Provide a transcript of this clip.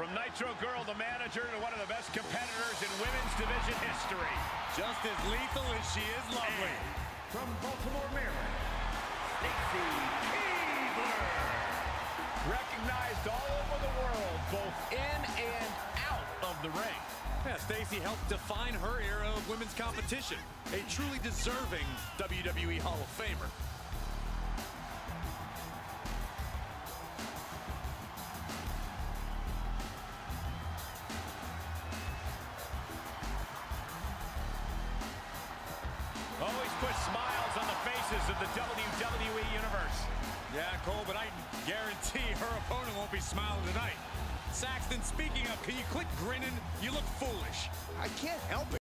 From Nitro Girl, the manager, to one of the best competitors in women's division history. Just as lethal as she is lovely. And from Baltimore, Maryland, Stacy Keibler. Recognized all over the world, both in and out of the ring. Yeah, Stacy helped define her era of women's competition. A truly deserving WWE Hall of Famer. Always put smiles on the faces of the WWE Universe. Yeah, Cole, but I guarantee her opponent won't be smiling tonight. Saxton, speaking of, can you quit grinning? You look foolish. I can't help it.